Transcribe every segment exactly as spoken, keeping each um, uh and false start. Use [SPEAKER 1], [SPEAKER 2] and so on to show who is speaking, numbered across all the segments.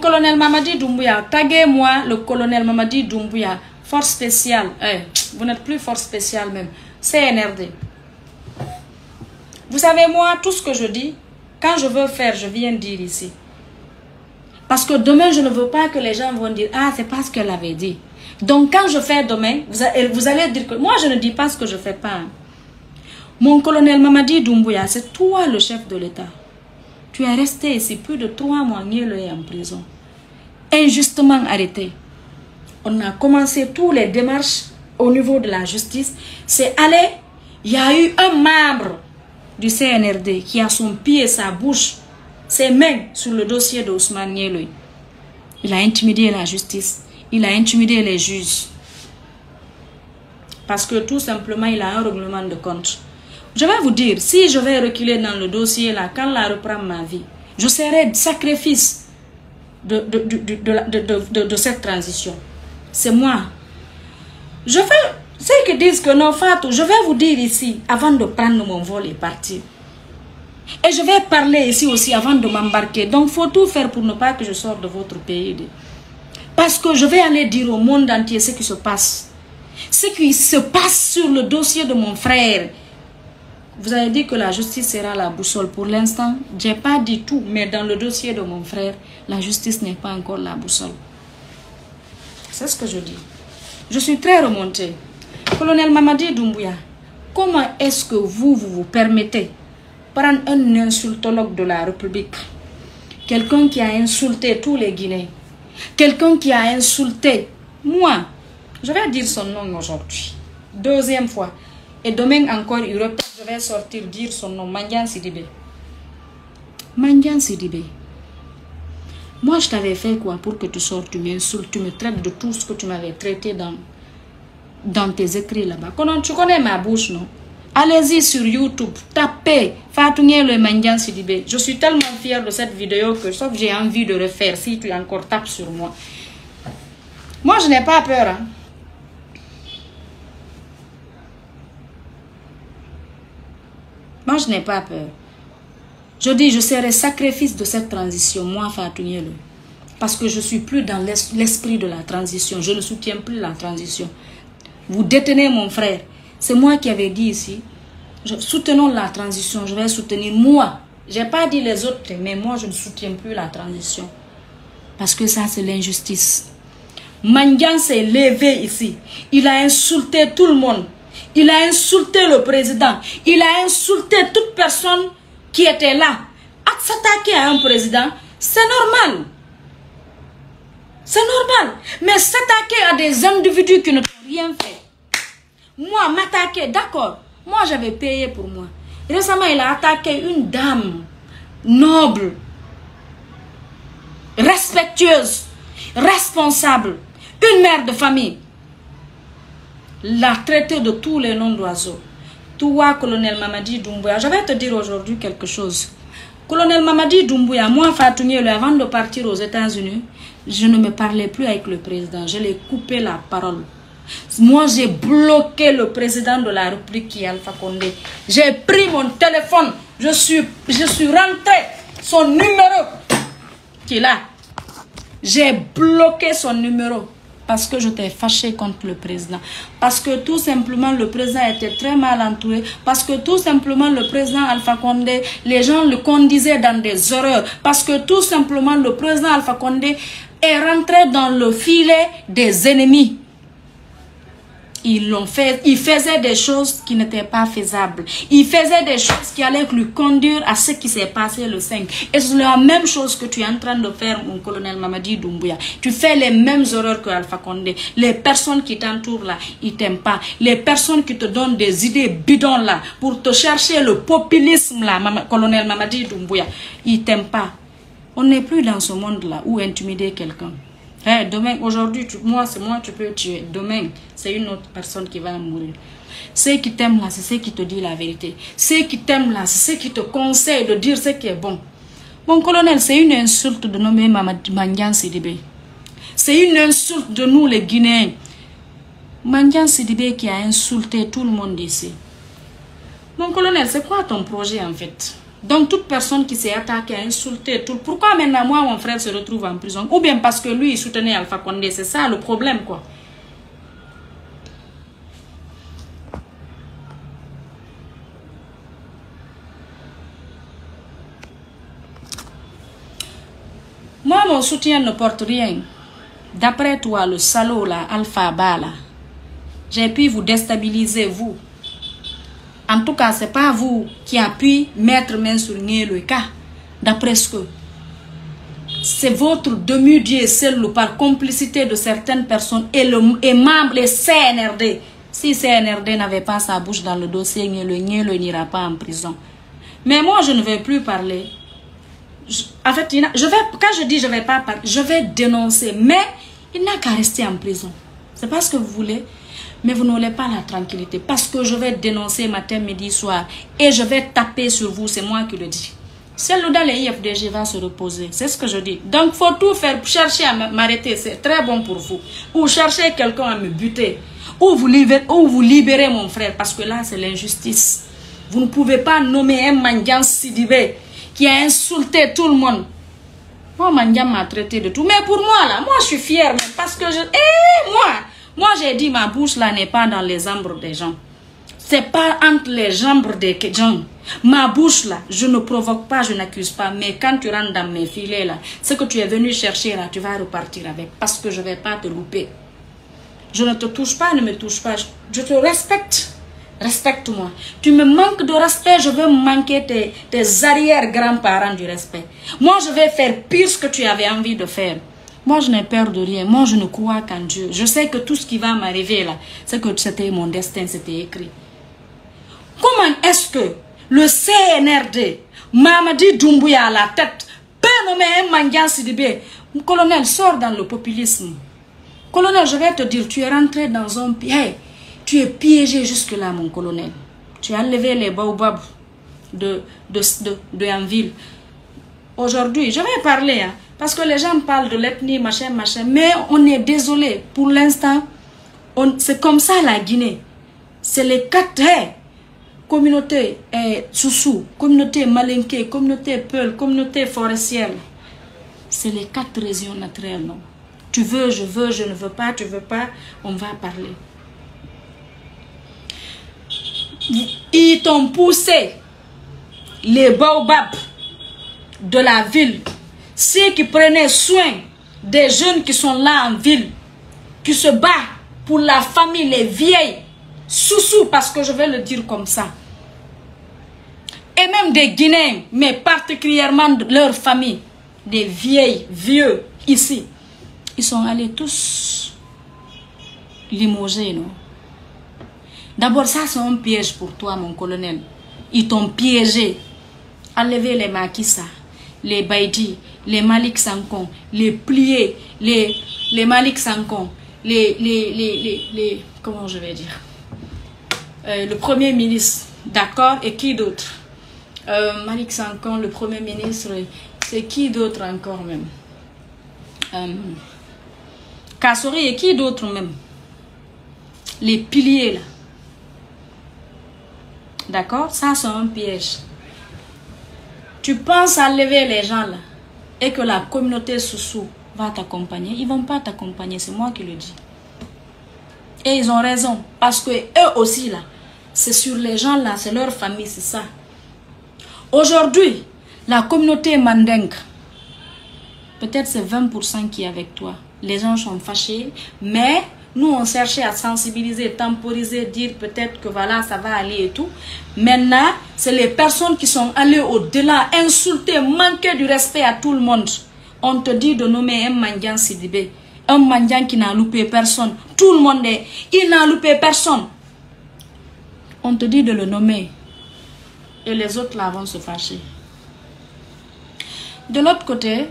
[SPEAKER 1] colonel Mamadi Doumbouya, taguez-moi le colonel Mamadi Doumbouya, force spéciale. Eh, vous n'êtes plus force spéciale même. C N R D. Vous savez, moi, tout ce que je dis, quand je veux faire, je viens dire ici. Parce que demain, je ne veux pas que les gens vont dire, ah, c'est pas ce qu'elle avait dit. Donc, quand je fais demain, vous allez dire que moi, je ne dis pas ce que je fais pas. Mon colonel Mamadi Doumbouya, c'est toi le chef de l'État. Tu es resté ici plus de trois mois en prison. Injustement arrêté. On a commencé toutes les démarches au niveau de la justice. C'est allé, il y a eu un membre du C N R D qui a son pied et sa bouche, ses mains sur le dossier d'Ousmane Nieloy. Il a intimidé la justice. Il a intimidé les juges. Parce que tout simplement, il a un règlement de compte. Je vais vous dire, si je vais reculer dans le dossier là, quand la reprend ma vie, je serai sacrifice de, de, de, de, de, de, de, de cette transition. C'est moi. Je fais, ceux qui disent que non, Fatou, je vais vous dire ici, avant de prendre mon vol et partir. Et je vais parler ici aussi avant de m'embarquer. Donc, il faut tout faire pour ne pas que je sorte de votre pays. Parce que je vais aller dire au monde entier ce qui se passe. Ce qui se passe sur le dossier de mon frère. Vous avez dit que la justice sera la boussole. Pour l'instant, je n'ai pas dit tout. Mais dans le dossier de mon frère, la justice n'est pas encore la boussole. C'est ce que je dis. Je suis très remontée. Colonel Mamadi Doumbouya, comment est-ce que vous, vous vous permettez prendre un insultologue de la République, quelqu'un qui a insulté tous les Guinéens, quelqu'un qui a insulté moi, je vais dire son nom aujourd'hui, deuxième fois, et demain encore, il répète, je vais sortir dire son nom, Mandian Sidibé. Mandian Sidibé. Moi, je t'avais fait quoi pour que tu sortes, tu m'insultes, tu me traites de tout ce que tu m'avais traité dans, dans tes écrits là-bas. Tu connais ma bouche, non? Allez-y sur YouTube, tapez Fatou Nieloy Mandian Sidibé. Je suis tellement fière de cette vidéo que sauf j'ai envie de refaire si tu encore tapes sur moi. Moi, je n'ai pas peur. Hein. Moi, je n'ai pas peur. Je dis, je serai sacrifice de cette transition, moi, Fatou Nieloy. Parce que je ne suis plus dans l'esprit de la transition. Je ne soutiens plus la transition. Vous détenez mon frère. C'est moi qui avais dit ici, je, soutenons la transition, je vais soutenir moi. Je n'ai pas dit les autres, mais moi, je ne soutiens plus la transition. Parce que ça, c'est l'injustice. Mandian s'est levé ici. Il a insulté tout le monde. Il a insulté le président. Il a insulté toute personne qui était là. À s'attaquer à un président, c'est normal. C'est normal. Mais s'attaquer à des individus qui ne t'ont rien fait. Moi, m'attaquer, d'accord. Moi, j'avais payé pour moi. Récemment, il a attaqué une dame noble, respectueuse, responsable, une mère de famille. L'a traité de tous les noms d'oiseaux. Toi, colonel Mamadi Doumbouya, je vais te dire aujourd'hui quelque chose. Colonel Mamadi Doumbouya, moi, Fatou Nieloy, avant de partir aux États-Unis, je ne me parlais plus avec le président. Je l'ai coupé la parole. Moi, j'ai bloqué le président de la République qui est Alpha Condé. J'ai pris mon téléphone. Je suis, je suis rentré. Son numéro qui est là. J'ai bloqué son numéro. Parce que je t'ai fâché contre le président. Parce que tout simplement, le président était très mal entouré. Parce que tout simplement, le président Alpha Condé, les gens le conduisaient dans des erreurs. Parce que tout simplement, le président Alpha Condé est rentré dans le filet des ennemis. Ils l'ont fait, il faisait des choses qui n'étaient pas faisables. Il faisait des choses qui allaient lui conduire à ce qui s'est passé le cinq. Et c'est la même chose que tu es en train de faire, mon colonel Mamadi Doumbouya. Tu fais les mêmes erreurs que Alpha Condé. Les personnes qui t'entourent là, ils t'aiment pas. Les personnes qui te donnent des idées bidons là, pour te chercher le populisme là, colonel Mamadi Doumbouya, ils t'aiment pas. On n'est plus dans ce monde là où intimider quelqu'un. Hey, demain, aujourd'hui, moi, c'est moi, tu peux tuer. Demain, c'est une autre personne qui va mourir. Ceux qui t'aiment là, c'est ceux qui te disent la vérité. Ceux qui t'aiment là, c'est ceux qui te conseillent de dire ce qui est bon. Mon colonel, c'est une insulte de nommer Mandian Sidibé. C'est une insulte de nous, les Guinéens. Mandian Sidibé qui a insulté tout le monde ici. Mon colonel, c'est quoi ton projet en fait? Donc, toute personne qui s'est attaquée, insultée, tout... pourquoi maintenant, moi, mon frère se retrouve en prison? Ou bien parce que lui, il soutenait Alpha Condé. C'est ça le problème, quoi. Moi, mon soutien ne porte rien. D'après toi, le salaud, là, Alpha Bala, j'ai pu vous déstabiliser, vous. En tout cas, ce n'est pas vous qui avez pu mettre main sur le cas. D'après ce que c'est votre demi-dieu seul par complicité de certaines personnes et, le, et membres, les C N R D. Si C N R D n'avait pas sa bouche dans le dossier, le Nielo n'ira pas en prison. Mais moi, je ne vais plus parler. Je, en fait, je vais, quand je dis je ne vais pas parler, je vais dénoncer. Mais il n'a qu'à rester en prison. C'est pas ce que vous voulez. Mais vous n'aurez pas la tranquillité. Parce que je vais dénoncer matin, midi, soir. Et je vais taper sur vous. C'est moi qui le dis. Celle dans les I F D G va se reposer. C'est ce que je dis. Donc, il faut tout faire. Chercher à m'arrêter. C'est très bon pour vous. Ou chercher quelqu'un à me buter. Ou vous, libérez, ou vous libérez mon frère. Parce que là, c'est l'injustice. Vous ne pouvez pas nommer un Mandian Sidibé qui a insulté tout le monde. Moi, Mandian m'a traité de tout. Mais pour moi, là, moi, je suis fière. Parce que je... Eh, moi... Moi, j'ai dit, ma bouche là n'est pas dans les jambes des gens. C'est pas entre les jambes des gens. Ma bouche là, je ne provoque pas, je n'accuse pas. Mais quand tu rentres dans mes filets là, ce que tu es venu chercher là, tu vas repartir avec. Parce que je ne vais pas te louper. Je ne te touche pas, ne me touche pas. Je te respecte. Respecte-moi. Tu me manques de respect, je vais manquer tes, tes arrière-grands-parents du respect. Moi, je vais faire pire ce que tu avais envie de faire. Moi, je n'ai peur de rien. Moi, je ne crois qu'en Dieu. Je sais que tout ce qui va m'arriver là, c'est que c'était mon destin, c'était écrit. Comment est-ce que le C N R D, Mamadi Doumbouya à la tête, peut nommer un Mandian Sidibé? Colonel, sors dans le populisme. Colonel, je vais te dire, tu es rentré dans un piège. Hey, tu es piégé jusque-là, mon colonel. Tu as enlevé les baobabs de, de, de, de Yanville. Aujourd'hui, je vais parler, hein. Parce que les gens parlent de l'ethnie, machin, machin. Mais on est désolé. Pour l'instant, c'est comme ça la Guinée. C'est les quatre hey, communautés eh, Soussou, communauté Malinké, communauté Peul, communauté forestière. C'est les quatre régions naturelles. Non? Tu veux, je veux, je ne veux pas, tu veux pas, on va parler. Ils t'ont poussé les baobabs de la ville. Ceux qui prenaient soin des jeunes qui sont là en ville, qui se battent pour la famille, les vieilles, sous-sous, parce que je vais le dire comme ça. Et même des Guinéens, mais particulièrement de leur famille, des vieilles, vieux, ici, ils sont allés tous limoger, non? D'abord, ça c'est un piège pour toi, mon colonel. Ils t'ont piégé. Enlever les Makissa, les Baïdi, les Malik Sankon, les pliés, les, les Malik Sankon, les, les, les, les, les, comment je vais dire, euh, le premier ministre, d'accord, et qui d'autre? euh, Malik Sankon, le premier ministre, c'est qui d'autre encore même? euh, Kassori et qui d'autre même? Les piliers là, d'accord, ça c'est un piège. Tu penses à lever les gens là et que la communauté Soussou va t'accompagner. Ils ne vont pas t'accompagner, c'est moi qui le dis. Et ils ont raison. Parce que eux aussi là, c'est sur les gens là, c'est leur famille, c'est ça. Aujourd'hui, la communauté Mandingue, peut-être c'est vingt pour cent qui est avec toi. Les gens sont fâchés, mais nous on cherchait à sensibiliser, temporiser, dire peut-être que voilà, ça va aller et tout. Maintenant, c'est les personnes qui sont allées au-delà, insulter, manquer du respect à tout le monde. On te dit de nommer un Mandian Sidibé, un Mandian qui n'a loupé personne. Tout le monde est, il n'a loupé personne. On te dit de le nommer. Et les autres là vont se fâcher. De l'autre côté,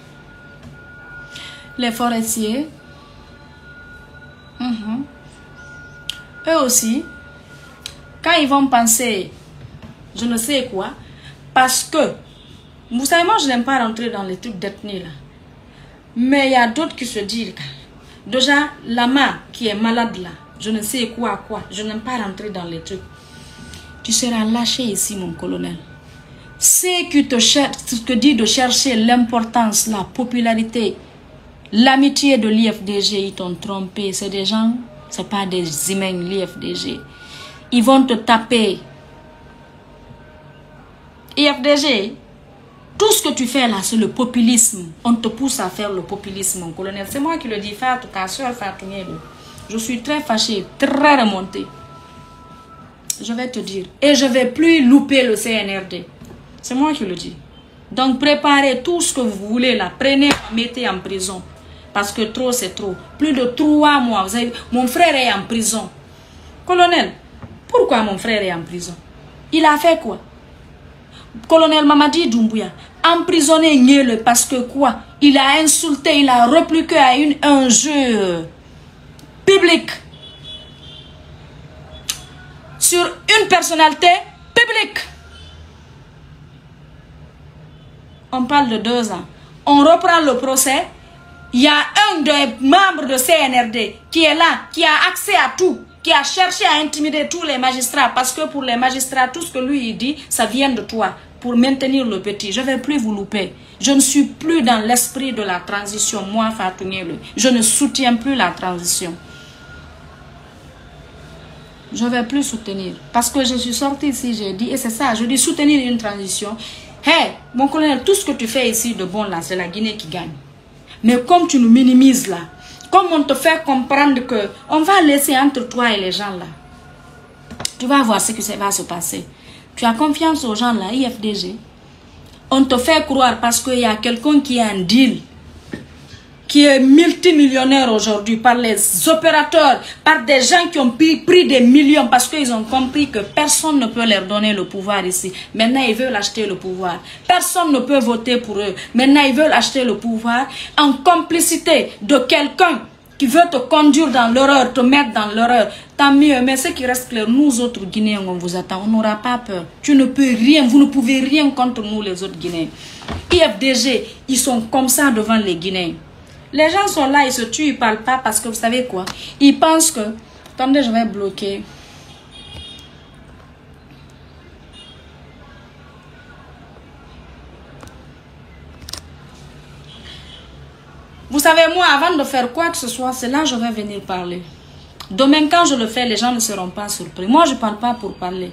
[SPEAKER 1] les forestiers, Mm-hmm. eux aussi, quand ils vont penser, je ne sais quoi, parce que, vous savez, moi je n'aime pas rentrer dans les trucs d'ethnie là, mais il y a d'autres qui se disent, déjà, Lama qui est malade là, je ne sais quoi, quoi, je n'aime pas rentrer dans les trucs. Tu seras lâché ici, mon colonel. ceux qui te, te disent de chercher l'importance, la popularité, l'amitié de l'I F D G, ils t'ont trompé. C'est des gens, ce n'est pas des humains, l'I F D G. Ils vont te taper. I F D G, tout ce que tu fais là, c'est le populisme. On te pousse à faire le populisme, mon colonel. C'est moi qui le dis, Fatou, ta soeur Fatou Nielo. Je suis très fâchée, très remontée. Je vais te dire. Et je ne vais plus louper le C N R D. C'est moi qui le dis. Donc préparez tout ce que vous voulez là. Prenez, mettez en prison. Parce que trop c'est trop. Plus de trois mois. Vous avez... Mon frère est en prison. Colonel, pourquoi mon frère est en prison? Il a fait quoi? Colonel Mamadi Doumbouya, emprisonné Niele parce que quoi? Il a insulté, il a répliqué à une, un jeu public sur une personnalité publique. On parle de deux ans. On reprend le procès. Il y a un des membres de C N R D qui est là, qui a accès à tout, qui a cherché à intimider tous les magistrats. Parce que pour les magistrats, tout ce que lui il dit, ça vient de toi. Pour maintenir le petit. Je ne vais plus vous louper. Je ne suis plus dans l'esprit de la transition. Moi, Fatou Nielo. Je ne soutiens plus la transition. Je ne vais plus soutenir. Parce que je suis sortie ici, j'ai dit, et c'est ça, je dis soutenir une transition. Hé, hey, mon colonel, tout ce que tu fais ici de bon là, c'est la Guinée qui gagne. Mais comme tu nous minimises là, comme on te fait comprendre que on va laisser entre toi et les gens là, tu vas voir ce que ça va se passer. Tu as confiance aux gens là, I F D G. On te fait croire parce qu'il y a quelqu'un qui a un deal, qui est multimillionnaire aujourd'hui par les opérateurs, par des gens qui ont pris, pris des millions parce qu'ils ont compris que personne ne peut leur donner le pouvoir ici. Maintenant, ils veulent acheter le pouvoir. Personne ne peut voter pour eux. Maintenant, ils veulent acheter le pouvoir en complicité de quelqu'un qui veut te conduire dans l'horreur, te mettre dans l'horreur. Tant mieux, mais ce qui reste clair, nous autres Guinéens, on vous attend. On n'aura pas peur. Tu ne peux rien, vous ne pouvez rien contre nous les autres Guinéens. I F D G, ils sont comme ça devant les Guinéens. Les gens sont là, ils se tuent, ils ne parlent pas parce que vous savez quoi? Ils pensent que... Attendez, je vais bloquer. Vous savez, moi, avant de faire quoi que ce soit, c'est là que je vais venir parler. Demain, quand je le fais, les gens ne seront pas surpris. Moi, je ne parle pas pour parler.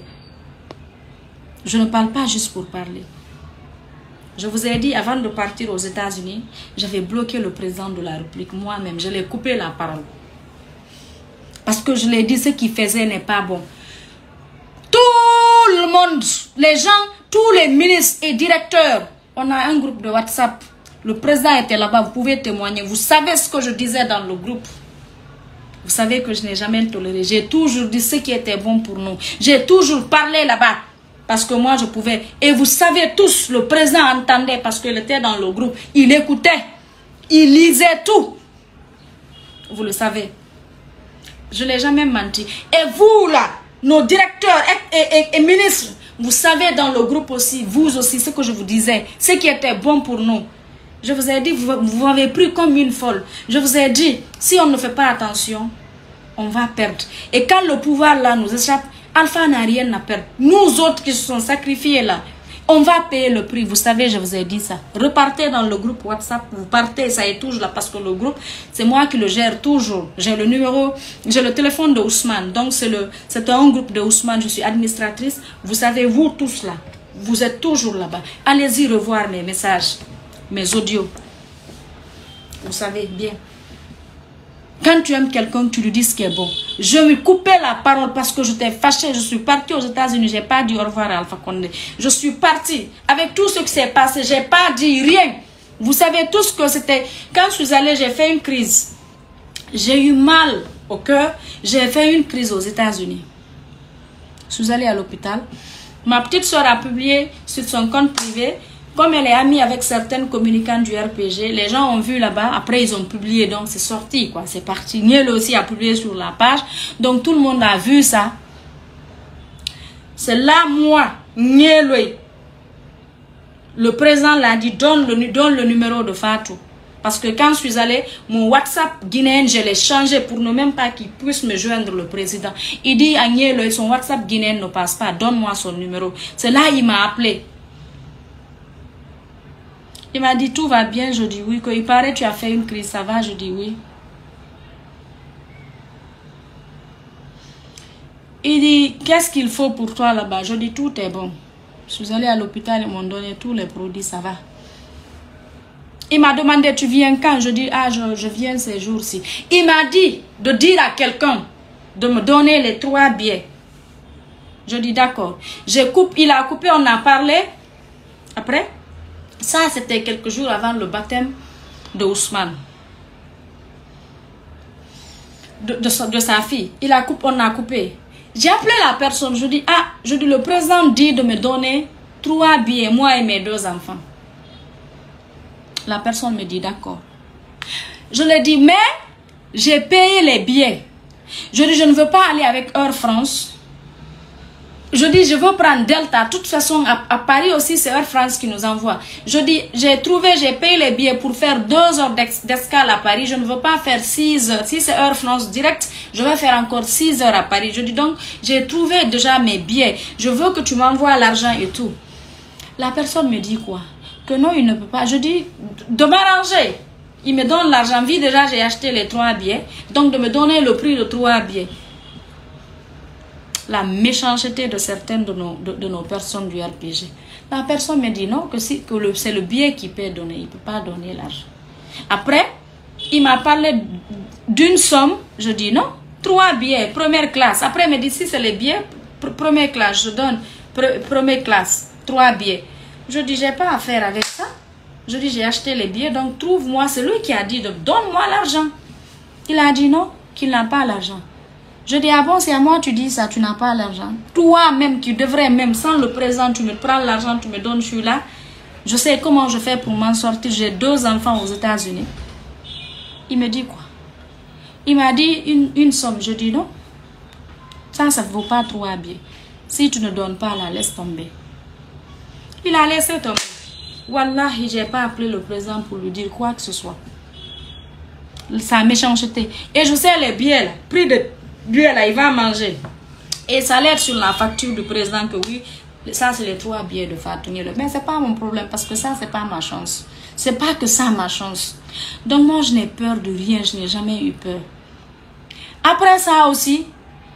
[SPEAKER 1] Je ne parle pas juste pour parler. Je vous ai dit, avant de partir aux États-Unis, j'avais bloqué le président de la République moi-même. Je l'ai coupé la parole. Parce que je l'ai dit, ce qu'il faisait n'est pas bon. Tout le monde, les gens, tous les ministres et directeurs, on a un groupe de WhatsApp. Le président était là-bas, vous pouvez témoigner. Vous savez ce que je disais dans le groupe. Vous savez que je n'ai jamais toléré. J'ai toujours dit ce qui était bon pour nous. J'ai toujours parlé là-bas. Parce que moi, je pouvais. Et vous savez tous, le président entendait parce qu'il était dans le groupe. Il écoutait. Il lisait tout. Vous le savez. Je ne l'ai jamais menti. Et vous, là, nos directeurs et, et, et, et ministres, vous savez dans le groupe aussi, vous aussi, ce que je vous disais, ce qui était bon pour nous. Je vous ai dit, vous, vous m'avez pris comme une folle. Je vous ai dit, si on ne fait pas attention, on va perdre. Et quand le pouvoir là nous échappe, Alpha n'a rien à perdre. Nous autres qui se sont sacrifiés là, on va payer le prix. Vous savez, je vous ai dit ça. Repartez dans le groupe WhatsApp. Vous partez, ça est toujours là parce que le groupe, c'est moi qui le gère toujours. J'ai le numéro, j'ai le téléphone de Ousmane. Donc c'est le, c'est un groupe de Ousmane. Je suis administratrice. Vous savez, vous tous là, vous êtes toujours là-bas. Allez-y revoir mes messages, mes audios. Vous savez bien. Quand tu aimes quelqu'un, tu lui dis ce qui est bon. Je me coupais la parole parce que j'étais fâchée. Je suis partie aux États-Unis. Je n'ai pas dit au revoir à Alpha Condé. Je suis partie. Avec tout ce qui s'est passé, je n'ai pas dit rien. Vous savez tous que c'était... Quand je suis allée, j'ai fait une crise. J'ai eu mal au cœur. J'ai fait une crise aux États-Unis. Je suis allée à l'hôpital. Ma petite soeur a publié sur son compte privé. Comme elle est amie avec certaines communicants du R P G, les gens ont vu là-bas, après ils ont publié, donc c'est sorti, quoi, c'est parti. Niel aussi a publié sur la page, donc tout le monde a vu ça. C'est là, moi, Niel, le président l'a dit, donne le, donne le numéro de Fatou. Parce que quand je suis allée, mon WhatsApp guinéen, je l'ai changé pour ne même pas qu'il puisse me joindre le président. Il dit à Niel, son WhatsApp guinéen ne passe pas, donne-moi son numéro. C'est là il m'a appelé. Il m'a dit, tout va bien. Je dis oui. Que il paraît, tu as fait une crise. Ça va? Je dis oui. Il dit, qu'est-ce qu'il faut pour toi là-bas? Je dis, tout est bon. Je suis allée à l'hôpital, ils m'ont donné tous les produits, ça va. Il m'a demandé, tu viens quand? Je dis, ah, je, je viens ces jours-ci. Il m'a dit de dire à quelqu'un de me donner les trois billets. Je dis, d'accord. Je coupe, il a coupé, on a parlé. Après, ça, c'était quelques jours avant le baptême de Ousmane. De, de, de sa fille. Il a coupé, on a coupé. J'ai appelé la personne, je dis, ah, je dis, le président dit de me donner trois billets, moi et mes deux enfants. La personne me dit, d'accord. Je lui dis, mais j'ai payé les billets. Je dis, je ne veux pas aller avec Air France. Je dis, je veux prendre Delta. De toute façon, à, à Paris aussi, c'est Air France qui nous envoie. Je dis, j'ai trouvé, j'ai payé les billets pour faire deux heures d'escale à Paris. Je ne veux pas faire six heures. Si c'est Air France direct, je vais faire encore six heures à Paris. Je dis donc, j'ai trouvé déjà mes billets. Je veux que tu m'envoies l'argent et tout. La personne me dit quoi? Que non, il ne peut pas. Je dis, de m'arranger. Il me donne l'argent. Vu déjà, j'ai acheté les trois billets. Donc, de me donner le prix de trois billets. La méchanceté de certaines de nos, de, de nos personnes du R P G. La personne me dit non, que, si, que le, c'est le billet qui peut donner. Il ne peut pas donner l'argent. Après, il m'a parlé d'une somme. Je dis non. Trois billets, première classe. Après, il me dit si c'est les billets, pr première classe. Je donne pr première classe, trois billets. Je dis, j'ai pas affaire avec ça. Je dis, j'ai acheté les billets. Donc, trouve-moi. C'est lui qui a dit, donne-moi l'argent. Il a dit non, qu'il n'a pas l'argent. Je dis, ah bon, c'est à moi tu dis ça, tu n'as pas l'argent. Toi-même, tu devrais même, sans le présent, tu me prends l'argent, tu me donnes, je suis là. Je sais comment je fais pour m'en sortir. J'ai deux enfants aux États-Unis. Il me dit quoi? Il m'a dit une, une somme. Je dis non. Ça, ça ne vaut pas trois billets. Si tu ne donnes pas là, laisse tomber. Il a laissé tomber. Wallahi, je n'ai pas appelé le président pour lui dire quoi que ce soit. Sa méchanceté. Et je sais les billets là, prix de billets là, il va manger. Et ça l'aide sur la facture du président que oui, ça c'est les trois billets de Fatou Niel. Mais c'est pas mon problème parce que ça c'est pas ma chance. C'est pas que ça ma chance. Donc moi je n'ai peur de rien, je n'ai jamais eu peur. Après ça aussi,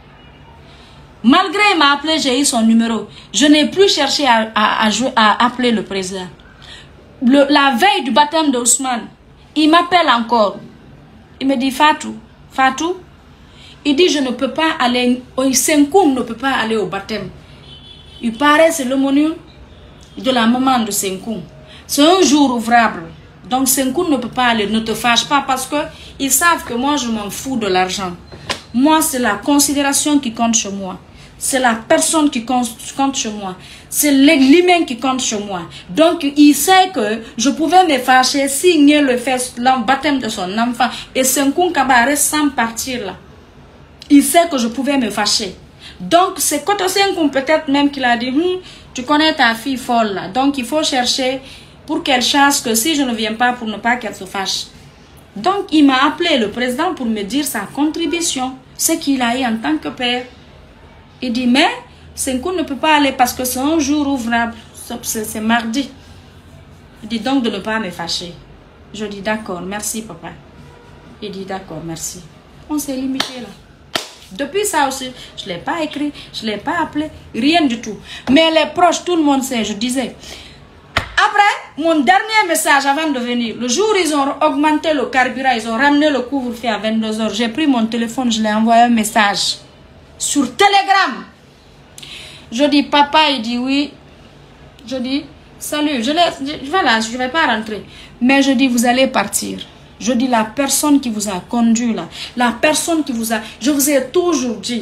[SPEAKER 1] malgré il m'a appelé, j'ai eu son numéro. Je n'ai plus cherché à, à, à, jouer, à appeler le président. Le, la veille du baptême d'Ousmane, il m'appelle encore. Il me dit Fatou, Fatou, il dit je ne peux pas aller, Senkoum ne peut pas aller au baptême. Il paraît c'est l'aumônier de la maman de Senkoum. C'est un jour ouvrable. Donc Senkoum ne peut pas aller, ne te fâche pas parce que ils savent que moi je m'en fous de l'argent. Moi c'est la considération qui compte chez moi. C'est la personne qui compte chez moi. C'est l'humain qui compte chez moi. Donc, il sait que je pouvais me fâcher, signer le fait, le baptême de son enfant. Et Senkoum Kaba reste sans partir là. Il sait que je pouvais me fâcher. Donc, c'est Koto Senkoum peut-être même qu'il a dit, hm, tu connais ta fille folle là. Donc, il faut chercher pour qu'elle chasse que si je ne viens pas pour ne pas qu'elle se fâche. Donc, il m'a appelé le président pour me dire sa contribution. Ce qu'il a eu en tant que père. Il dit, mais Senkoum ne peut pas aller parce que c'est un jour ouvrable. C'est mardi. Il dit donc de ne pas me fâcher. Je dis d'accord, merci papa. Il dit d'accord, merci. On s'est limité là. Depuis ça aussi, je ne l'ai pas écrit, je ne l'ai pas appelé, rien du tout. Mais les proches, tout le monde sait, je disais. Après, mon dernier message avant de venir, le jour où ils ont augmenté le carburant, ils ont ramené le couvre-feu à vingt-deux heures, j'ai pris mon téléphone, je l'ai envoyé un message. Sur Telegram. Je dis, papa, il dit oui. Je dis, salut, je laisse, voilà, je ne vais pas rentrer. Mais je dis, vous allez partir. Je dis, la personne qui vous a conduit là, la personne qui vous a... Je vous ai toujours dit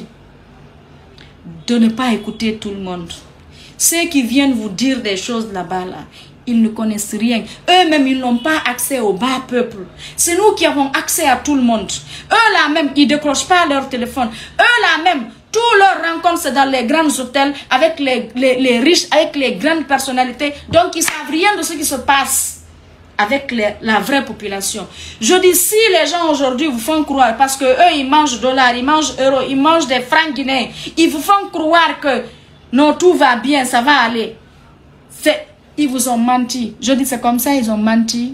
[SPEAKER 1] de ne pas écouter tout le monde. Ceux qui viennent vous dire des choses là-bas, là, ils ne connaissent rien. Eux-mêmes, ils n'ont pas accès au bas peuple. C'est nous qui avons accès à tout le monde. Eux-là même, ils ne décrochent pas leur téléphone. Eux-là même, tous leurs rencontres, c'est dans les grands hôtels, avec les, les, les riches, avec les grandes personnalités. Donc, ils ne savent rien de ce qui se passe avec les, la vraie population. Je dis, si les gens aujourd'hui vous font croire, parce que eux, ils mangent dollars, ils mangent euros, ils mangent des francs guinéens, ils vous font croire que non, tout va bien, ça va aller. C'est... Ils vous ont menti. Je dis c'est comme ça, ils ont menti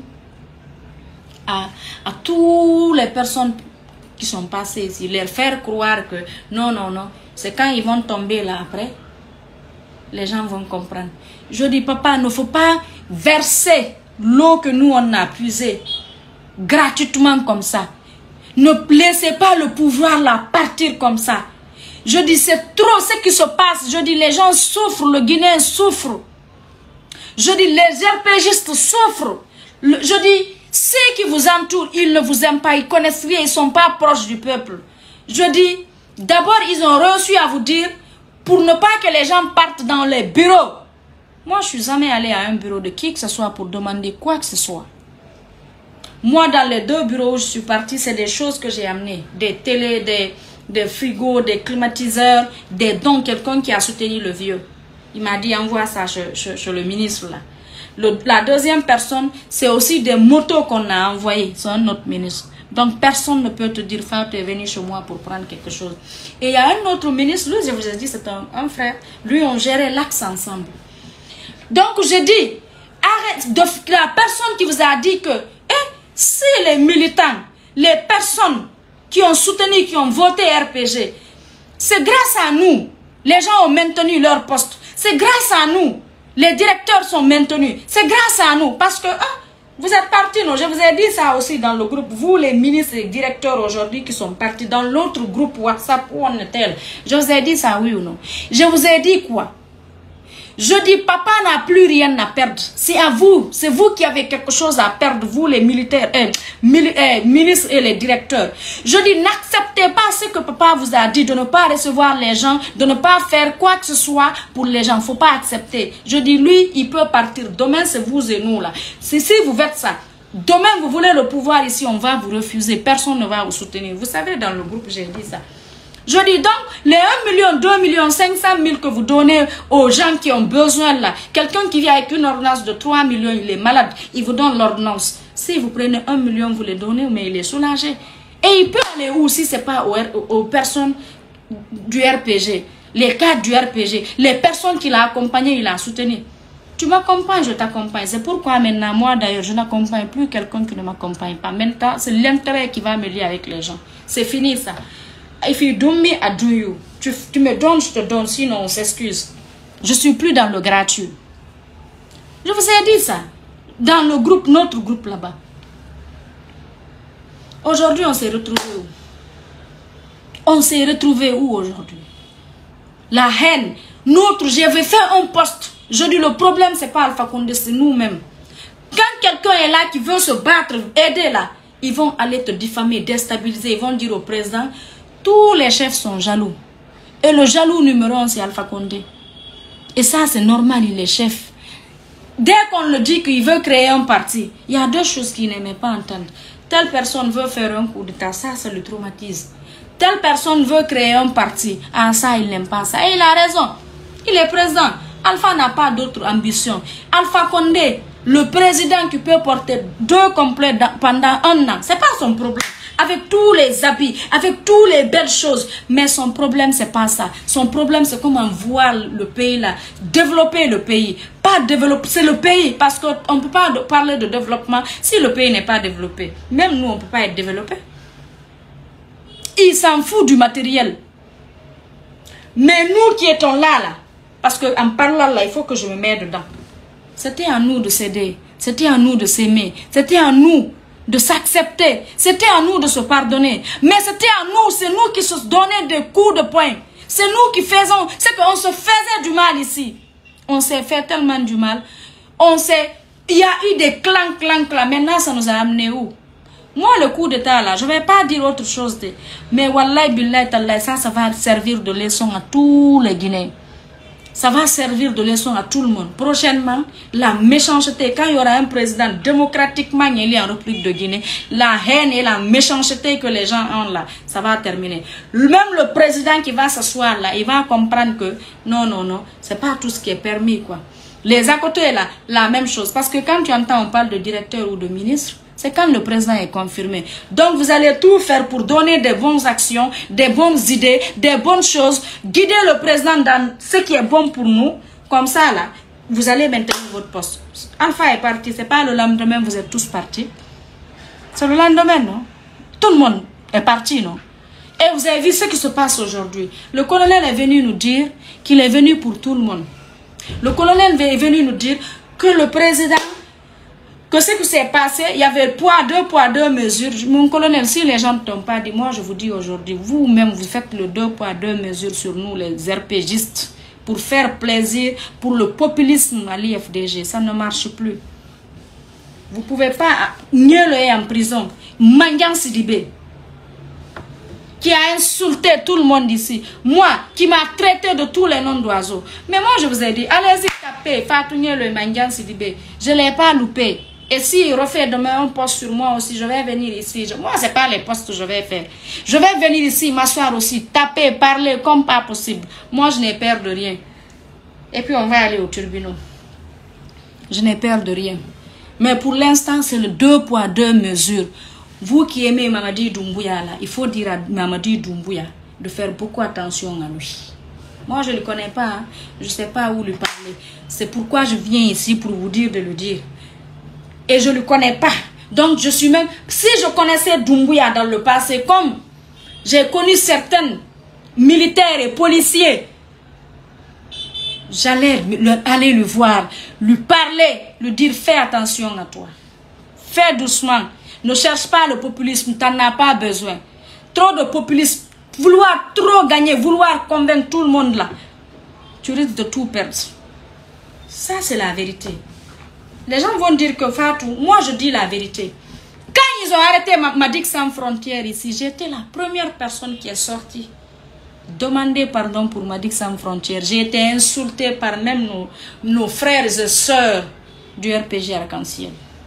[SPEAKER 1] à, à toutes les personnes qui sont passées ici. Leur faire croire que non, non, non. C'est quand ils vont tomber là après, les gens vont comprendre. Je dis, papa, il ne faut pas verser l'eau que nous on a puisée gratuitement comme ça. Ne laissez pas le pouvoir là partir comme ça. Je dis, c'est trop ce qui se passe. Je dis, les gens souffrent, le Guinéen souffre. Je dis, les R P Gistes souffrent. Le, je dis, ceux qui vous entourent, ils ne vous aiment pas, ils connaissent rien, ils ne sont pas proches du peuple. Je dis, d'abord, ils ont reçu à vous dire, pour ne pas que les gens partent dans les bureaux. Moi, je ne suis jamais allé à un bureau de qui que ce soit pour demander quoi que ce soit. Moi, dans les deux bureaux où je suis partie, c'est des choses que j'ai amenées. Des télés, des, des frigos, des climatiseurs, des dons. Quelqu'un qui a soutenu le vieux. Il m'a dit, envoie ça chez, chez, chez le ministre là. Le, la deuxième personne, c'est aussi des motos qu'on a envoyées. C'est un autre ministre. Donc, personne ne peut te dire, Fatou, tu es venu chez moi pour prendre quelque chose. Et il y a un autre ministre, lui, je vous ai dit, c'est un, un frère. Lui, on gérait l'axe ensemble. Donc, je dis, arrête, de, la personne qui vous a dit que, eh, si les militants, les personnes qui ont soutenu, qui ont voté R P G, c'est grâce à nous, les gens ont maintenu leur poste. C'est grâce à nous, les directeurs sont maintenus. C'est grâce à nous, parce que, ah, vous êtes partis, non? Je vous ai dit ça aussi dans le groupe. Vous, les ministres et directeurs aujourd'hui qui sont partis dans l'autre groupe WhatsApp où on est tel. Je vous ai dit ça, oui ou non? Je vous ai dit quoi? Je dis, papa n'a plus rien à perdre. C'est à vous. C'est vous qui avez quelque chose à perdre, vous les militaires, euh, mili euh, ministres et les directeurs. Je dis, n'acceptez pas ce que papa vous a dit, de ne pas recevoir les gens, de ne pas faire quoi que ce soit pour les gens. Il ne faut pas accepter. Je dis, lui, il peut partir. Demain, c'est vous et nous là. Si, si vous faites ça, demain, vous voulez le pouvoir ici, on va vous refuser. Personne ne va vous soutenir. Vous savez, dans le groupe, j'ai dit ça. Je dis donc, les un million, deux millions, cinq cent mille que vous donnez aux gens qui ont besoin là, quelqu'un qui vient avec une ordonnance de trois millions, il est malade, il vous donne l'ordonnance. Si vous prenez un million, vous le donnez, mais il est soulagé. Et il peut aller où si ce n'est pas aux, aux personnes du R P G, les cadres du R P G, les personnes qu'il a accompagnées, il a soutenu. Tu m'accompagnes, je t'accompagne. C'est pourquoi maintenant, moi d'ailleurs, je n'accompagne plus quelqu'un qui ne m'accompagne pas. Maintenant, c'est l'intérêt qui va me lier avec les gens. C'est fini ça. If you do me, I do you. Tu, tu me donnes, je te donne, sinon on s'excuse. Je suis plus dans le gratuit. Je vous ai dit ça. Dans le groupe, notre groupe là-bas. Aujourd'hui, on s'est retrouvés où? On s'est retrouvés où aujourd'hui? La haine. Notre, j'avais fait un poste. Je dis, le problème, c'est pas Alpha Condé, c'est nous-mêmes. Quand quelqu'un est là qui veut se battre, aider là, ils vont aller te diffamer, déstabiliser. Ils vont dire au président, tous les chefs sont jaloux. Et le jaloux numéro un, c'est Alpha Condé. Et ça, c'est normal, il est chef. Dès qu'on le dit qu'il veut créer un parti, il y a deux choses qu'il n'aimait pas entendre. Telle personne veut faire un coup d'état, ça, ça le traumatise. Telle personne veut créer un parti, ah ça, il n'aime pas ça. Et il a raison. Il est président. Alpha n'a pas d'autre ambition. Alpha Condé, le président qui peut porter deux complets pendant un an, c'est pas son problème. Avec tous les habits, avec toutes les belles choses. Mais son problème, c'est pas ça. Son problème, c'est comment voir le pays là. Développer le pays. Pas développer, c'est le pays. Parce qu'on ne peut pas parler de développement si le pays n'est pas développé. Même nous, on ne peut pas être développé. Il s'en fout du matériel. Mais nous qui étions là, là, parce qu'en parlant là, il faut que je me mette dedans. C'était à nous de s'aider. C'était à nous de s'aimer. C'était à nous de s'accepter. C'était à nous de se pardonner. Mais c'était à nous, c'est nous qui se donnions des coups de poing. C'est nous qui faisons, c'est qu'on se faisait du mal ici. On s'est fait tellement du mal. On s'est, il y a eu des clans, clans, clans. Maintenant, ça nous a amené où? Moi, le coup d'état là, je ne vais pas dire autre chose. De, mais wallahi, billahi, tallahi, ça, ça va servir de leçon à tous les Guinéens. Ça va servir de leçon à tout le monde. Prochainement, la méchanceté, quand il y aura un président démocratiquement élu en République de Guinée, la haine et la méchanceté que les gens ont là, ça va terminer. Même le président qui va s'asseoir là, il va comprendre que non, non, non, c'est pas tout ce qui est permis, quoi. Les à côté là, la même chose. Parce que quand tu entends, on parle de directeur ou de ministre, c'est quand le président est confirmé. Donc, vous allez tout faire pour donner des bonnes actions, des bonnes idées, des bonnes choses, guider le président dans ce qui est bon pour nous. Comme ça, là, vous allez maintenir votre poste. Alpha est parti, c'est pas le lendemain, vous êtes tous partis. C'est le lendemain, non? Tout le monde est parti, non? Et vous avez vu ce qui se passe aujourd'hui. Le colonel est venu nous dire qu'il est venu pour tout le monde. Le colonel est venu nous dire que le président, que ce qui s'est passé, il y avait poids, deux poids, deux mesures. Mon colonel, si les gens ne t'ont pas dit, moi je vous dis aujourd'hui, vous-même vous faites le deux poids, deux mesures sur nous, les RPGistes, pour faire plaisir, pour le populisme à l'I F D G. Ça ne marche plus. Vous ne pouvez pas nier le en prison. Mandiang Sidibé, qui a insulté tout le monde ici. Moi, qui m'a traité de tous les noms d'oiseaux. Mais moi, je vous ai dit, allez-y taper, Fatou Nielo et Mandiang Sidibé. Je ne l'ai pas loupé. Et s'il refait demain un poste sur moi aussi, je vais venir ici. Je, moi, ce n'est pas les postes que je vais faire. Je vais venir ici, m'asseoir aussi, taper, parler comme pas possible. Moi, je n'ai peur de rien. Et puis, on va aller au tribunal. Je n'ai peur de rien. Mais pour l'instant, c'est le deux poids, deux mesures. Vous qui aimez Mamadi Doumbouya, là, il faut dire à Mamadi Doumbouya de faire beaucoup attention à lui. Moi, je ne le connais pas. Hein. Je ne sais pas où lui parler. C'est pourquoi je viens ici pour vous dire de le dire. Et je ne le connais pas. Donc, je suis même... Si je connaissais Doumbouya dans le passé, comme j'ai connu certains militaires et policiers, j'allais aller le voir, lui parler, lui dire, fais attention à toi. Fais doucement. Ne cherche pas le populisme, tu n'en as pas besoin. Trop de populisme, vouloir trop gagner, vouloir convaincre tout le monde là, tu risques de tout perdre. Ça, c'est la vérité. Les gens vont dire que Fatou, moi je dis la vérité. Quand ils ont arrêté Madik Sans Frontières ici, j'étais la première personne qui est sortie. Demander pardon pour Madik Sans Frontières. J'ai été insultée par même nos, nos frères et sœurs du R P G Arc-en-Ciel.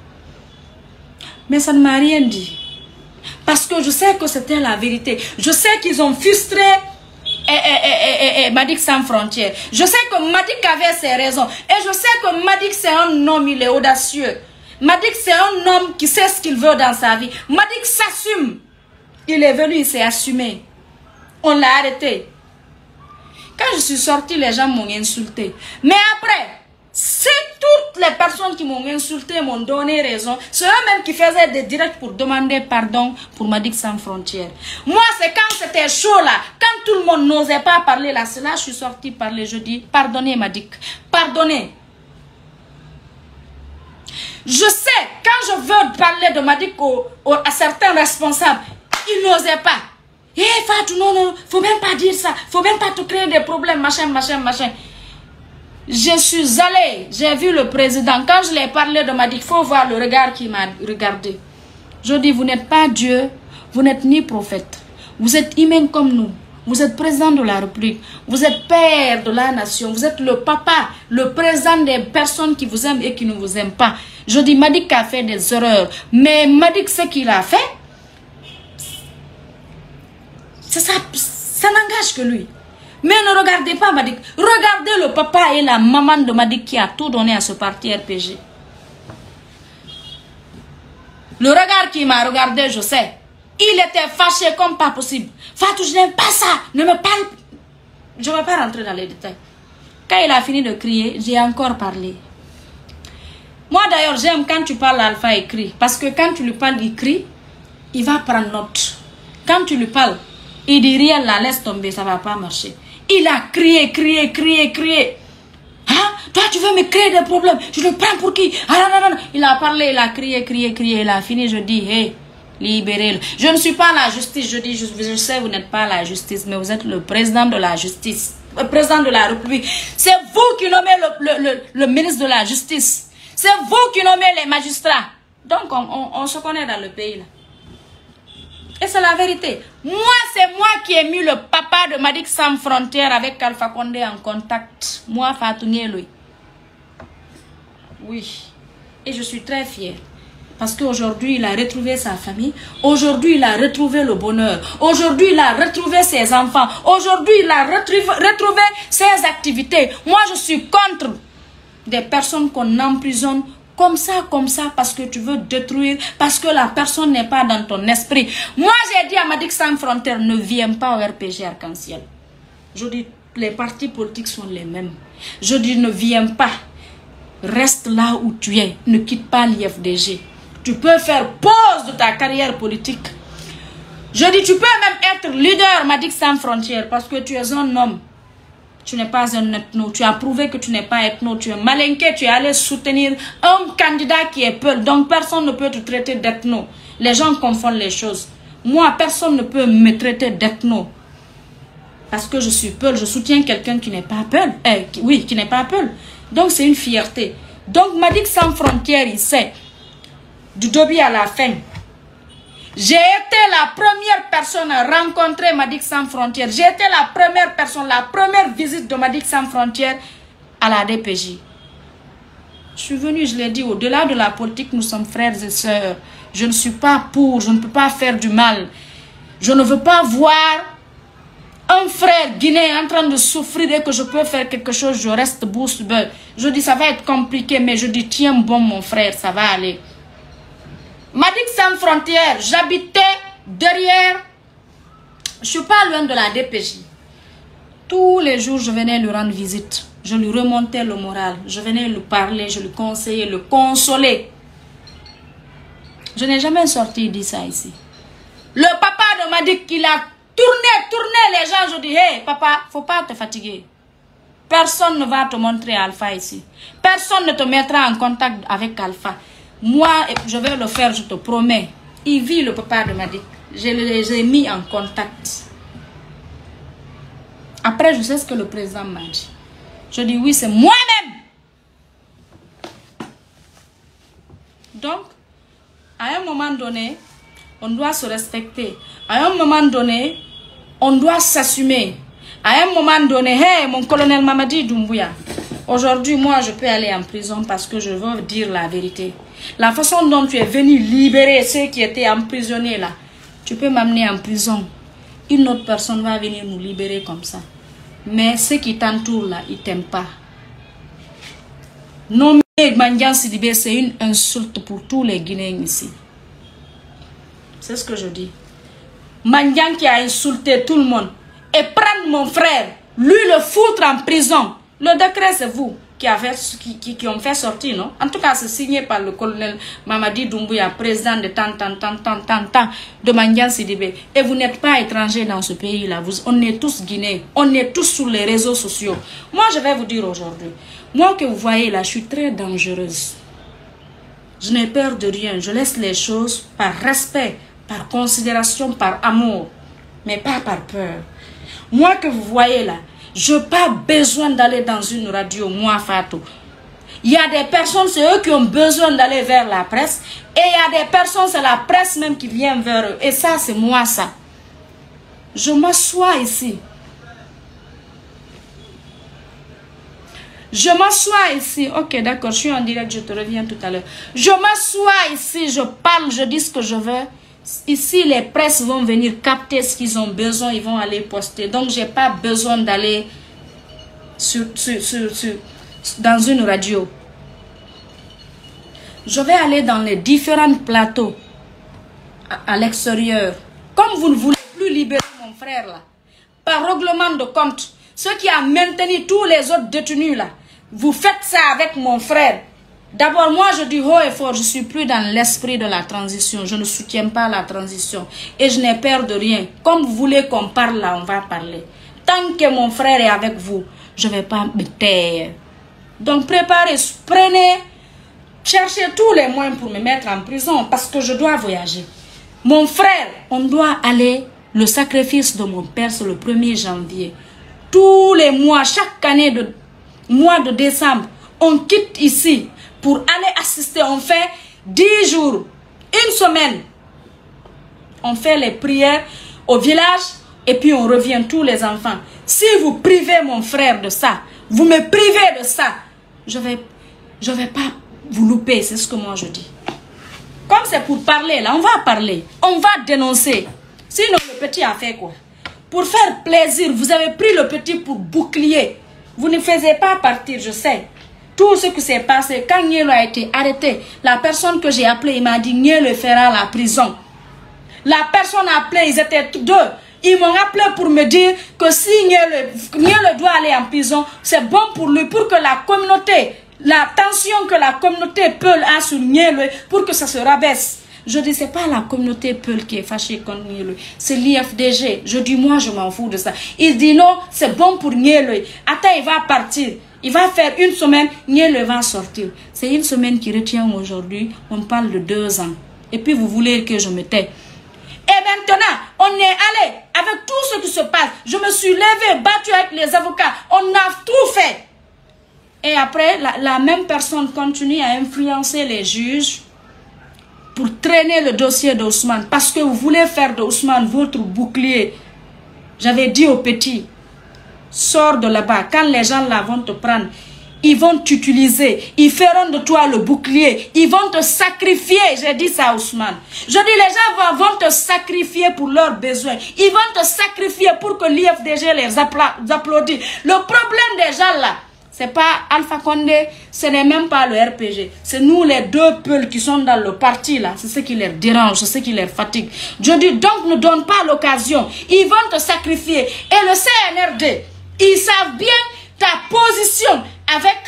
[SPEAKER 1] Mais ça ne m'a rien dit. Parce que je sais que c'était la vérité. Je sais qu'ils ont frustré et, et, et, et, et Madik Sans Frontières. Je sais que Madik avait ses raisons. Et je sais que Madik c'est un homme, il est audacieux. Madik c'est un homme qui sait ce qu'il veut dans sa vie. Madik s'assume. Il est venu, il s'est assumé. On l'a arrêté. Quand je suis sortie, les gens m'ont insulté. Mais après, c'est toutes les personnes qui m'ont insulté, m'ont donné raison. C'est eux-mêmes qui faisaient des directs pour demander pardon pour Madik Sans Frontières. Moi, c'est quand c'était chaud là, quand tout le monde n'osait pas parler là, c'est là que je suis sortie parler. Je dis, pardonnez Madik, pardonnez. Je sais, quand je veux parler de Madik au, au, à certains responsables, ils n'osaient pas. Eh hey, Fatou, non, non, faut même pas dire ça, faut même pas te créer des problèmes, machin, machin, machin. Je suis allée, j'ai vu le président. Quand je lui ai parlé de Madik, il faut voir le regard qu'il m'a regardé. Je dis, vous n'êtes pas Dieu, vous n'êtes ni prophète. Vous êtes humain comme nous. Vous êtes président de la République. Vous êtes père de la nation. Vous êtes le papa, le président des personnes qui vous aiment et qui ne vous aiment pas. Je dis, Madik a fait des erreurs. Mais Madik, ce qu'il a fait, ça, ça, ça n'engage que lui. Mais ne regardez pas Madik. Regardez le papa et la maman de Madik qui a tout donné à ce parti R P G. Le regard qu'il m'a regardé, je sais. Il était fâché comme pas possible. Fatou, je n'aime pas ça. Ne me parle. Je ne vais pas rentrer dans les détails. Quand il a fini de crier, j'ai encore parlé. Moi d'ailleurs, j'aime quand tu parles à Alpha écrit. Parce que quand tu lui parles, il crie, il va prendre note. Quand tu lui parles, il dit rien là, laisse tomber, ça ne va pas marcher. Il a crié, crié, crié, crié. Hein? Toi, tu veux me créer des problèmes. Tu le prends pour qui? Ah non, non, non. Il a parlé, il a crié, crié, crié. Il a fini, je dis, hé, hey, libérez-le. Je ne suis pas la justice. Je dis, je, je sais, vous n'êtes pas la justice, mais vous êtes le président de la justice. Le président de la République. C'est vous qui nommez le, le, le, le ministre de la justice. C'est vous qui nommez les magistrats. Donc, on, on, on se connaît dans le pays là. Et c'est la vérité. Moi, c'est moi qui ai mis le papa de Madik Sans Frontières avec Alpha Condé en contact. Moi, Fatou Nielo. Oui. Et je suis très fière. Parce qu'aujourd'hui, il a retrouvé sa famille. Aujourd'hui, il a retrouvé le bonheur. Aujourd'hui, il a retrouvé ses enfants. Aujourd'hui, il a retrouvé, retrouvé ses activités. Moi, je suis contre des personnes qu'on emprisonne comme ça, comme ça, parce que tu veux détruire, parce que la personne n'est pas dans ton esprit. Moi, j'ai dit à Madik Sans Frontières, ne viens pas au R P G Arc-en-Ciel. Je dis, les partis politiques sont les mêmes. Je dis, ne viens pas. reste là où tu es. Ne quitte pas l'I F D G. Tu peux faire pause de ta carrière politique. Je dis, tu peux même être leader Madick Sans Frontières parce que tu es un homme. Tu n'es pas un ethno. Tu as prouvé que tu n'es pas ethno. Tu es malinqué. Tu es allé soutenir un candidat qui est Peul. Donc personne ne peut te traiter d'ethno. Les gens confondent les choses. Moi, personne ne peut me traiter d'ethno. Parce que je suis Peul. Je soutiens quelqu'un qui n'est pas Peul. Eh, qui, oui, qui n'est pas Peul. Donc c'est une fierté. Donc Madick Sans Frontières, il sait. Du début à la fin. J'ai été la première personne à rencontrer Madick Sans Frontières. J'ai été la première personne, la première visite de Madick Sans Frontières à la D P J. Je suis venue, je l'ai dit, au-delà de la politique, nous sommes frères et sœurs. Je ne suis pas pour, je ne peux pas faire du mal. Je ne veux pas voir un frère guinéen en train de souffrir et que je peux faire quelque chose, je reste bouche bée. Je dis, ça va être compliqué, mais je dis, tiens bon mon frère, ça va aller. Madick Sans Frontières, j'habitais derrière, je suis pas loin de la D P J. Tous les jours, je venais lui rendre visite. Je lui remontais le moral. Je venais lui parler, je lui conseillais, le consoler. Je n'ai jamais sorti dit ça ici. Le papa de Madick, il a tourné, tourné les gens. Je dis, hé, hey, papa, faut pas te fatiguer. Personne ne va te montrer Alpha ici. Personne ne te mettra en contact avec Alpha. Moi, je vais le faire, je te promets. Il vit le papa de Madick. Je les ai mis en contact. Après, je sais ce que le président m'a dit. Je dis oui, c'est moi-même. Donc, à un moment donné, on doit se respecter. À un moment donné, on doit s'assumer. À un moment donné, hey, mon colonel Mamadi Doumbouya, aujourd'hui, moi, je peux aller en prison parce que je veux dire la vérité. La façon dont tu es venu libérer ceux qui étaient emprisonnés là, tu peux m'amener en prison. Une autre personne va venir nous libérer comme ça. Mais ceux qui t'entourent là, ils t'aiment pas. Nommer Mandian Sidibé, c'est une insulte pour tous les Guinéens ici. C'est ce que je dis. Mandian qui a insulté tout le monde. Et prendre mon frère, lui le foutre en prison. Le décret, c'est vous qui, avez, qui, qui, qui ont fait sortir, non? En tout cas, c'est signé par le colonel Mamadi Doumbouya, président de tant, tant, tant, tant, tant, tant, de Mandian Sidibé. Et vous n'êtes pas étranger dans ce pays-là. On est tous Guinéens. On est tous sur les réseaux sociaux. Moi, je vais vous dire aujourd'hui. Moi que vous voyez là, je suis très dangereuse. Je n'ai peur de rien. Je laisse les choses par respect, par considération, par amour. Mais pas par peur. Moi que vous voyez là, je n'ai pas besoin d'aller dans une radio, moi Fatou. Il y a des personnes, c'est eux qui ont besoin d'aller vers la presse. Et il y a des personnes, c'est la presse même qui vient vers eux. Et ça, c'est moi ça. Je m'assois ici. Je m'assois ici. Ok, d'accord, je suis en direct, je te reviens tout à l'heure. Je m'assois ici, je parle, je dis ce que je veux. Ici, les presses vont venir capter ce qu'ils ont besoin, ils vont aller poster. Donc, je n'ai pas besoin d'aller sur, sur, sur, sur, dans une radio. Je vais aller dans les différents plateaux à, à l'extérieur. Comme vous ne voulez plus libérer mon frère là, par règlement de compte, ceux qui ont maintenu tous les autres détenus là, vous faites ça avec mon frère. D'abord, moi, je dis haut et fort, je ne suis plus dans l'esprit de la transition. Je ne soutiens pas la transition. Et je n'ai peur de rien. Comme vous voulez qu'on parle là, on va parler. Tant que mon frère est avec vous, je ne vais pas me taire. Donc, préparez, prenez, cherchez tous les moyens pour me mettre en prison parce que je dois voyager. Mon frère, on doit aller, le sacrifice de mon père, c'est le premier janvier. Tous les mois, chaque année de mois de décembre, on quitte ici. Pour aller assister, on fait dix jours, une semaine. On fait les prières au village et puis on revient tous les enfants. Si vous privez mon frère de ça, vous me privez de ça, je vais, je vais pas vous louper, c'est ce que moi je dis. Comme c'est pour parler, là, on va parler, on va dénoncer. Sinon, le petit a fait quoi? Pour faire plaisir, vous avez pris le petit pour bouclier. Vous ne faisiez pas partir, je sais. Tout ce qui s'est passé, quand Nielo a été arrêté, la personne que j'ai appelée, il m'a dit Nielo fera la prison. La personne a appelé, ils étaient deux. Ils m'ont appelé pour me dire que si Nielo doit aller en prison, c'est bon pour lui, pour que la communauté la tension que la communauté Peul a sur Niéloy pour que ça se rabaisse. Je dis, c'est pas la communauté Peul qui est fâchée contre Niéloy, c'est l'I F D G. Je dis, moi, je m'en fous de ça. Il dit non, c'est bon pour Niéloy. Attends, il va partir. Il va faire une semaine, Niéloy va sortir. C'est une semaine qui retient aujourd'hui. On parle de deux ans. Et puis, vous voulez que je me tais. Et maintenant, on est allé avec tout ce qui se passe. Je me suis levé, battu avec les avocats. On a tout fait. Et après, la, la même personne continue à influencer les juges pour traîner le dossier d'Ousmane. Parce que vous voulez faire d'Ousmane votre bouclier. J'avais dit au petit, sors de là-bas. Quand les gens là vont te prendre, ils vont t'utiliser. Ils feront de toi le bouclier. Ils vont te sacrifier. J'ai dit ça à Ousmane. Je dis, les gens vont, vont te sacrifier pour leurs besoins. Ils vont te sacrifier pour que l'I F D G les applaudisse. Le problème des gens là, c'est pas Alpha Condé, ce n'est même pas le R P G. C'est nous les deux peuls qui sont dans le parti là. C'est ce qui les dérange, c'est ce qui les fatigue. Je dis donc ne donne pas l'occasion. Ils vont te sacrifier. Et le C N R D, ils savent bien ta position avec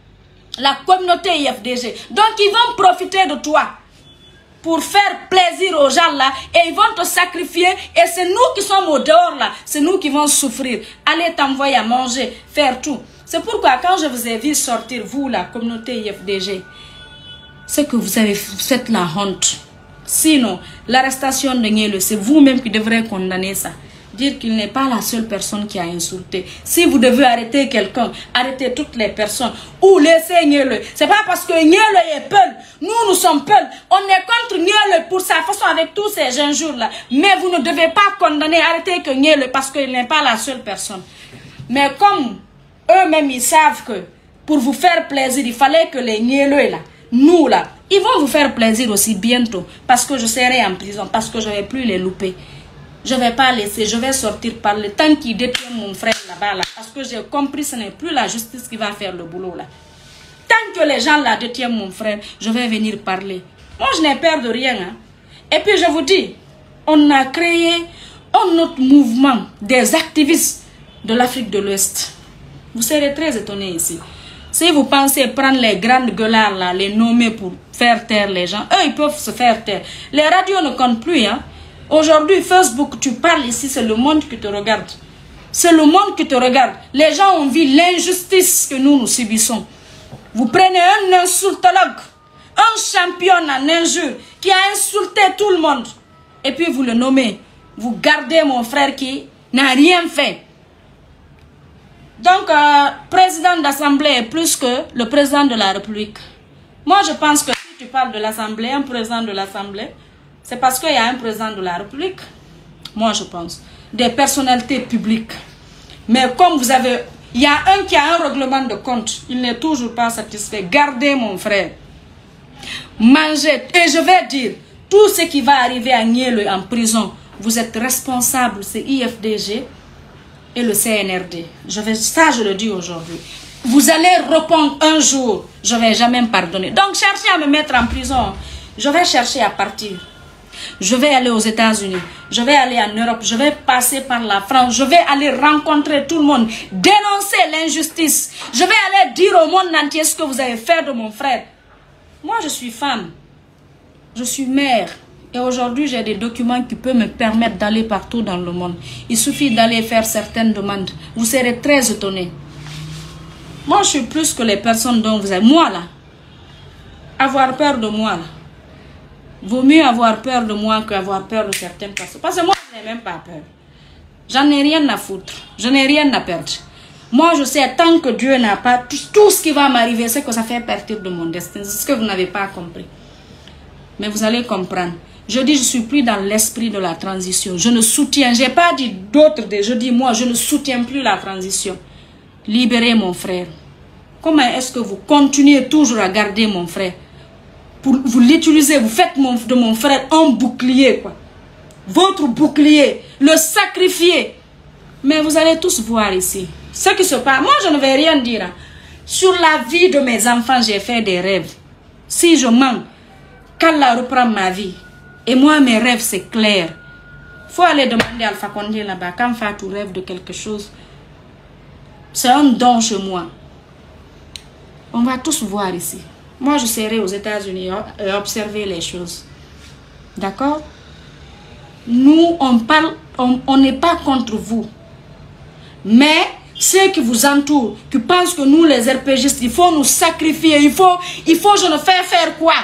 [SPEAKER 1] la communauté I F D G. Donc ils vont profiter de toi pour faire plaisir aux gens là. Et ils vont te sacrifier. Et c'est nous qui sommes au dehors là. C'est nous qui vont souffrir. Allez t'envoyer à manger, faire tout. C'est pourquoi quand je vous ai vu sortir, vous, la communauté I F D G, c'est que vous avez fait la honte. Sinon, l'arrestation de Niéloy, c'est vous-même qui devrez condamner ça. Dire qu'il n'est pas la seule personne qui a insulté. Si vous devez arrêter quelqu'un, arrêtez toutes les personnes. Ou laissez Niéloy. C'est pas parce que Niéloy est Peul. Nous, nous sommes Peul. On est contre Niéloy pour sa façon avec tous ces injures-là. Mais vous ne devez pas condamner, arrêter que Niéloy parce qu'il n'est pas la seule personne. Mais comme eux-mêmes, ils savent que pour vous faire plaisir, il fallait que les Niéloy là, nous là, ils vont vous faire plaisir aussi bientôt. Parce que je serai en prison, parce que je ne vais plus les louper. Je ne vais pas laisser, je vais sortir parler tant qu'ils détiennent mon frère là-bas. Là, parce que j'ai compris, ce n'est plus la justice qui va faire le boulot là. Tant que les gens là détiennent mon frère, je vais venir parler. Moi, je n'ai peur de rien. Hein. Et puis, je vous dis, on a créé un autre mouvement des activistes de l'Afrique de l'Ouest. Vous serez très étonnés ici. Si vous pensez prendre les grandes gueulards là, les nommer pour faire taire les gens, eux, ils peuvent se faire taire. Les radios ne comptent plus. Hein. Aujourd'hui, Facebook, tu parles ici, c'est le monde qui te regarde. C'est le monde qui te regarde. Les gens ont vu l'injustice que nous, nous subissons. Vous prenez un insultologue, un champion en injure, qui a insulté tout le monde. Et puis vous le nommez. Vous gardez mon frère qui n'a rien fait. Donc, euh, président d'Assemblée est plus que le président de la République. Moi, je pense que si tu parles de l'Assemblée, un président de l'Assemblée, c'est parce qu'il y a un président de la République. Moi, je pense. Des personnalités publiques. Mais comme vous avez... Il y a un qui a un règlement de compte. Il n'est toujours pas satisfait. Gardez mon frère. Mangez. Et je vais dire, tout ce qui va arriver à Niéloy en prison, vous êtes responsable, c'est I F D G et le C N R D. Je vais, ça, je le dis aujourd'hui. Vous allez répondre un jour. Je ne vais jamais me pardonner. Donc, cherchez à me mettre en prison. Je vais chercher à partir. Je vais aller aux États-Unis. Je vais aller en Europe. Je vais passer par la France. Je vais aller rencontrer tout le monde. Dénoncer l'injustice. Je vais aller dire au monde entier ce que vous avez fait de mon frère. Moi, je suis femme. Je suis mère. Et aujourd'hui, j'ai des documents qui peuvent me permettre d'aller partout dans le monde. Il suffit d'aller faire certaines demandes. Vous serez très étonnés. Moi, je suis plus que les personnes dont vous avez... Moi, là. Avoir peur de moi, là. Vaut mieux avoir peur de moi qu'avoir peur de certaines personnes. Parce que moi, je n'ai même pas peur. J'en ai rien à foutre. Je n'ai rien à perdre. Moi, je sais, tant que Dieu n'a pas... Tout, tout ce qui va m'arriver, c'est que ça fait partie de mon destin. C'est ce que vous n'avez pas compris. Mais vous allez comprendre. Je dis, je ne suis plus dans l'esprit de la transition. Je ne soutiens... Je n'ai pas dit d'autres. Je dis, moi, je ne soutiens plus la transition. Libérez mon frère. Comment est-ce que vous continuez toujours à garder mon frère? Pour vous l'utiliser, vous faites mon, de mon frère un bouclier, quoi. Votre bouclier, le sacrifier. Mais vous allez tous voir ici. Ce qui se passe, moi je ne vais rien dire. Hein. Sur la vie de mes enfants, j'ai fait des rêves. Si je mens, qu'Allah reprend ma vie. Et moi, mes rêves, c'est clair. Il faut aller demander à Alpha Condé là-bas. Quand Fatou rêve de quelque chose, c'est un don chez moi. On va tous voir ici. Moi, je serai aux États-Unis et observer les choses. D'accord? Nous, on parle, on n'est pas contre vous. Mais ceux qui vous entourent, qui pensent que nous, les R P Gistes, il faut nous sacrifier, il faut, il faut je ne fais faire quoi?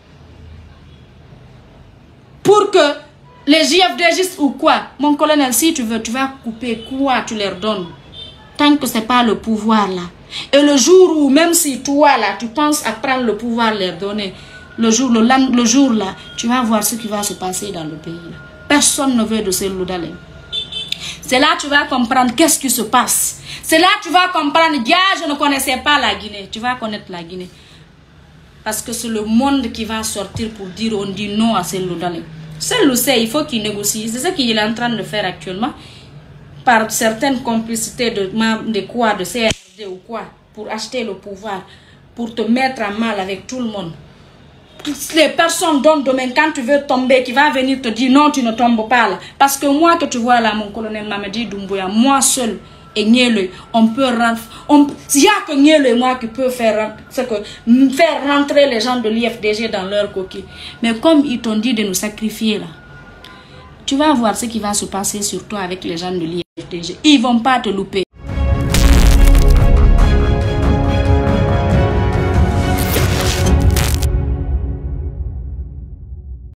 [SPEAKER 1] Pour que les J F D Gistes ou quoi? Mon colonel, si tu veux, tu vas couper quoi tu leur donnes? Tant que ce n'est pas le pouvoir là. Et le jour où, même si toi là, tu penses à prendre le pouvoir, leur donner, le jour, le, le jour là, tu vas voir ce qui va se passer dans le pays là. Personne ne veut de ces Loudalem. C'est là que tu vas comprendre qu'est-ce qui se passe. C'est là que tu vas comprendre, gars, je ne connaissais pas la Guinée. Tu vas connaître la Guinée. Parce que c'est le monde qui va sortir pour dire, on dit non à ces Loudalem. Seul le sait, il faut qu'il négocie. C'est ce qu'il est en train de faire actuellement. Par certaines complicités de, de quoi, de C R D ou quoi, pour acheter le pouvoir, pour te mettre en mal avec tout le monde. Les personnes dans le domaine, quand tu veux tomber, qui va venir te dire non, tu ne tombes pas là. Parce que moi que tu vois là, mon colonel Mamadi Doumbouya, moi seul et Niele, on peut rentrer. Il n'y a que Niele et moi qui peut faire, que, faire rentrer les gens de l'I F D G dans leur coquille. Mais comme ils t'ont dit de nous sacrifier là, tu vas voir ce qui va se passer sur toi avec les gens de l'I F D G. Ils ne vont pas te louper.